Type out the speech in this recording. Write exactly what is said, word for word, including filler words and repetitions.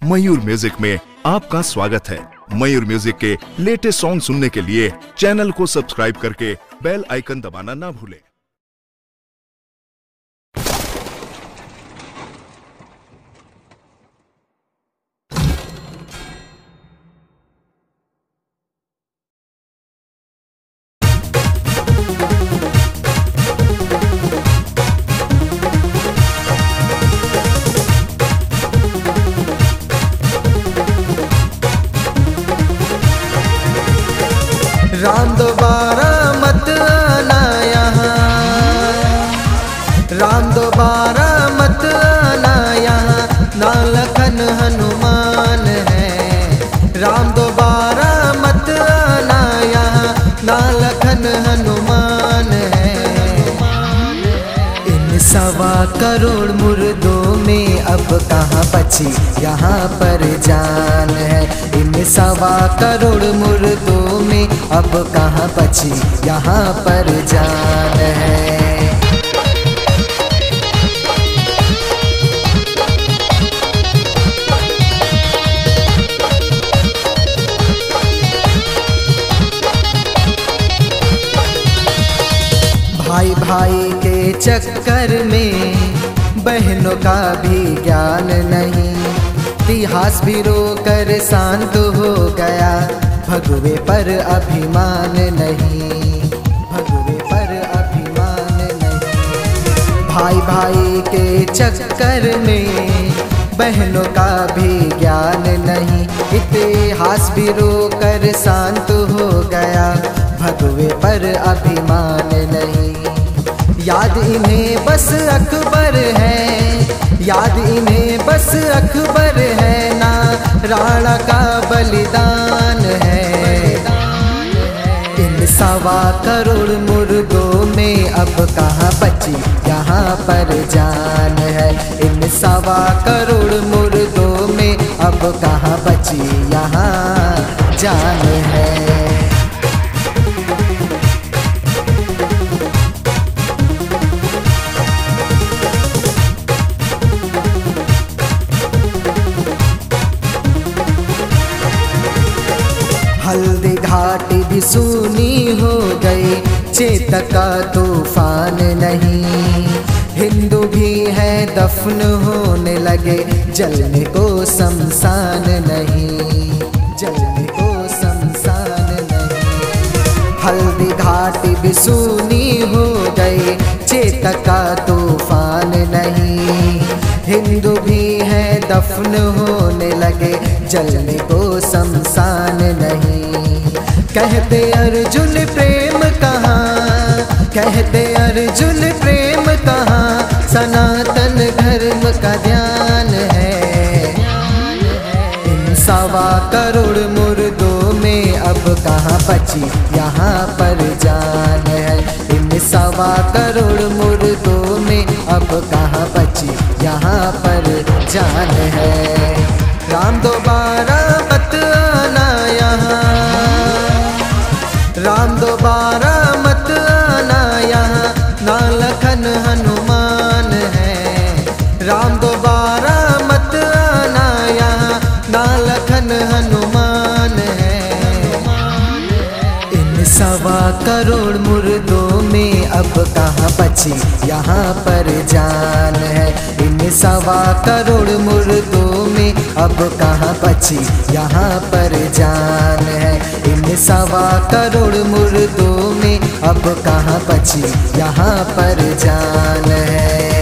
मयूर music में आपका स्वागत है। मयूर म्यूजिक के लेटेस्ट सॉन्ग सुनने के लिए चैनल को सब्सक्राइब करके बेल आइकन दबाना ना भूलें। राम दोबारा मत आना यहाँ, राम दोबारा मत आना यहाँ, ना लखन हनुमान है। राम दोबारा मत आना यहाँ, ना लखन हनुमान है। इन सवा करोड़ मुर्दों में अब कहाँ बची यहाँ पर जान है। इन सवा करोड़ मुर्दों में अब कहाँ बची यहाँ पर जान है। भाई भाई के चक्कर में बहनों का भी ज्ञान नहीं, इतिहास भी रोकर शांत हो गया, भगवे पर अभिमान नहीं, भगवे पर अभिमान नहीं। भाई भाई के चक्कर में बहनों का भी ज्ञान नहीं, इतिहास भी रोकर शांत हो गया, भगवे पर अभिमान नहीं। याद इन्हें बस अकबर है, याद इन्हें बस अकबर है ना, राणा का बलिदान है। इन सवा करोड़ मुर्दों में अब कहाँ बची यहाँ पर जान है। इन सवा करोड़ मुर्दों में अब कहाँ बची यहाँ जान है। हल्दी घाटी भी सूनी हो गई, चेतक का तूफान नहीं। हिंदू भी है दफन होने लगे, जलने को शमशान नहीं, जलने को शमशान नहीं। हल्दी घाटी भी सूनी हो गई, चेतक का तूफान नहीं। हिंदू भी है दफन होने लगे, जलने को शमशान नहीं। कहते अर्जुन प्रेम कहाँ, कहते अर्जुन प्रेम कहाँ, सनातन धर्म का ध्यान है। इन सवा करोड़ मुर्दों में अब कहाँ बची यहाँ पर जान है। इन सवा करोड़ मुर्दों में अब कहाँ बची यहाँ पर जान है। राम दोबारा मत आना यहाँ, राम दोबारा मत आना यहाँ, ना लखन हनुमान है। राम दोबारा मत आना यहाँ, ना लखन हनुमान है। इन सवा करोड़ मुर्दों में अब कहाँ बची यहाँ पर जान है। इन सवा करोड़ मुर्दों में अब कहाँ बची यहाँ पर जान है। इन सवा करोड़ मुर्दों में अब कहाँ बची यहाँ पर जान है।